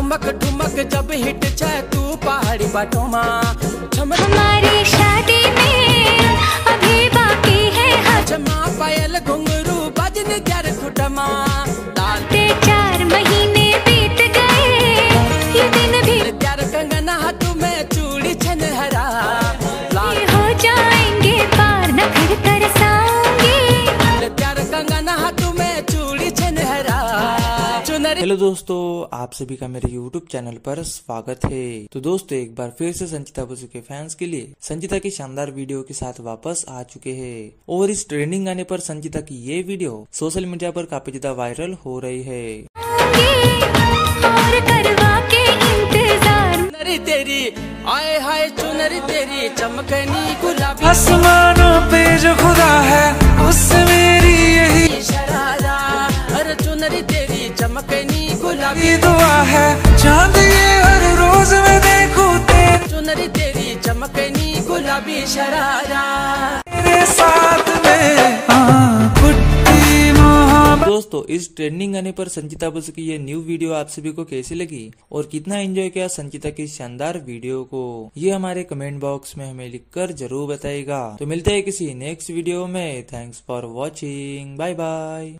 ठुमक ठुमक जब हिट जाए तू पहाड़ी बाटो माँ। हमारी शादी में अभी बाकी है जमा पायल घुंघरू बजन ग्यार खुटमा। 4 महीने बीत गए ये दिन भी ग्यार कंगना हाथ में चूड़ी छन हरा। ये हो जाएंगे पार न फिर तरसाऊंगी। ग्यार कंगना हाथ में चूड़ी छन हरा। हेलो दोस्तों, आप सभी का मेरे YouTube चैनल पर स्वागत है। तो दोस्तों, एक बार फिर से संचिता बसु के फैंस के लिए संचिता की शानदार वीडियो के साथ वापस आ चुके हैं और इस ट्रेंडिंग गाने पर संचिता की ये वीडियो सोशल मीडिया पर काफी ज्यादा वायरल हो रही है। और करवा के इंतजार चुनरी तेरी आए हाय चुनरी तेरी चमकनी गुलाबी। आसमानों पे जो खुदा है उससे मेरी यही शरारा। अरे चुनरी तेरी चमकनी गुलाबी दुआ है। चांद ये हर रोज मैं देखूं तेरे चुनरी तेरी चमकनी गुलाबी शरारा। साथ में कुट्टी मोहब्बत। दोस्तों, इस ट्रेंडिंग गाने पर संचिता बसु की ये न्यू वीडियो आप सभी को कैसी लगी और कितना एंजॉय किया संचिता की शानदार वीडियो को, ये हमारे कमेंट बॉक्स में हमें लिखकर जरूर बताइएगा। तो मिलते हैं किसी नेक्स्ट वीडियो में। Thanks for watching, bye bye.